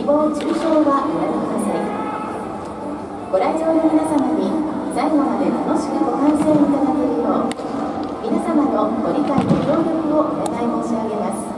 誹謗中傷はおやめください。ご来場の皆様に最後まで楽しくご観戦いただけるよう、皆様のご理解ご協力をお願い申し上げます。